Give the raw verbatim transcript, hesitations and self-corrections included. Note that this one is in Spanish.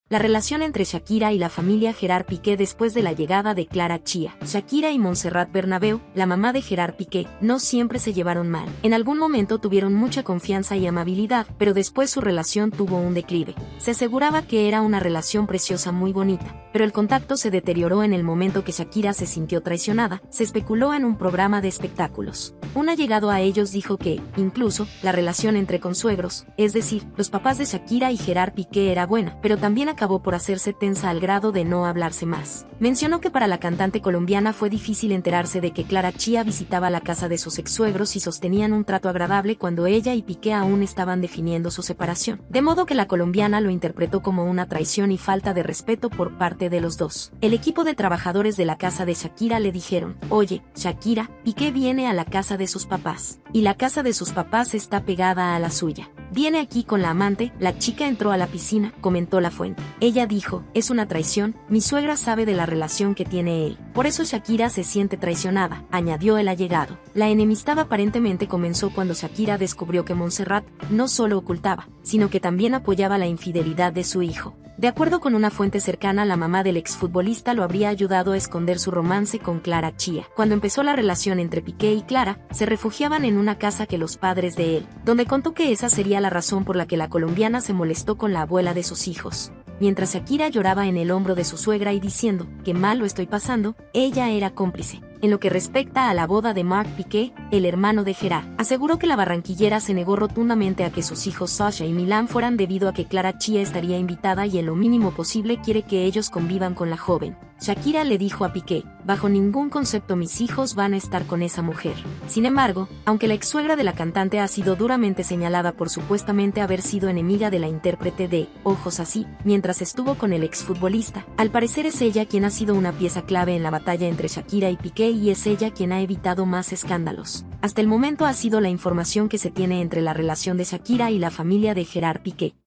La relación entre Shakira y la familia Gerard Piqué después de la llegada de Clara Chía. Shakira y Montserrat Bernabéu, la mamá de Gerard Piqué, no siempre se llevaron mal. En algún momento tuvieron mucha confianza y amabilidad, pero después su relación tuvo un declive. Se aseguraba que era una relación preciosa muy bonita, pero el contacto se deterioró en el momento que Shakira se sintió traicionada, se especuló en un programa de espectáculos. Un allegado a ellos dijo que, incluso, la relación entre consuegros, es decir, los papás de Shakira y Gerard Piqué era buena, pero también acabó por hacerse tensa al grado de no hablarse más. Mencionó que para la cantante colombiana fue difícil enterarse de que Clara Chía visitaba la casa de sus ex-suegros y sostenían un trato agradable cuando ella y Piqué aún estaban definiendo su separación. De modo que la colombiana lo interpretó como una traición y falta de respeto por parte de los dos. El equipo de trabajadores de la casa de Shakira le dijeron: oye, Shakira, Piqué viene a la casa de sus papás, y la casa de sus papás está pegada a la suya. Viene aquí con la amante, la chica entró a la piscina, comentó la fuente. Ella dijo, es una traición, mi suegra sabe de la relación que tiene él. Por eso Shakira se siente traicionada, añadió el allegado. La enemistad aparentemente comenzó cuando Shakira descubrió que Montserrat no solo ocultaba, sino que también apoyaba la infidelidad de su hijo. De acuerdo con una fuente cercana, la mamá del exfutbolista lo habría ayudado a esconder su romance con Clara Chía. Cuando empezó la relación entre Piqué y Clara, se refugiaban en una casa que los padres de él, donde contó que esa sería la razón por la que la colombiana se molestó con la abuela de sus hijos. Mientras Shakira lloraba en el hombro de su suegra y diciendo, qué mal lo estoy pasando, ella era cómplice. En lo que respecta a la boda de Marc Piqué, el hermano de Gerard, aseguró que la barranquillera se negó rotundamente a que sus hijos Sasha y Milán fueran debido a que Clara Chía estaría invitada y en lo mínimo posible quiere que ellos convivan con la joven. Shakira le dijo a Piqué, bajo ningún concepto mis hijos van a estar con esa mujer. Sin embargo, aunque la ex-suegra de la cantante ha sido duramente señalada por supuestamente haber sido enemiga de la intérprete de Ojos Así, mientras estuvo con el exfutbolista, al parecer es ella quien ha sido una pieza clave en la batalla entre Shakira y Piqué y es ella quien ha evitado más escándalos. Hasta el momento ha sido la información que se tiene entre la relación de Shakira y la familia de Gerard Piqué.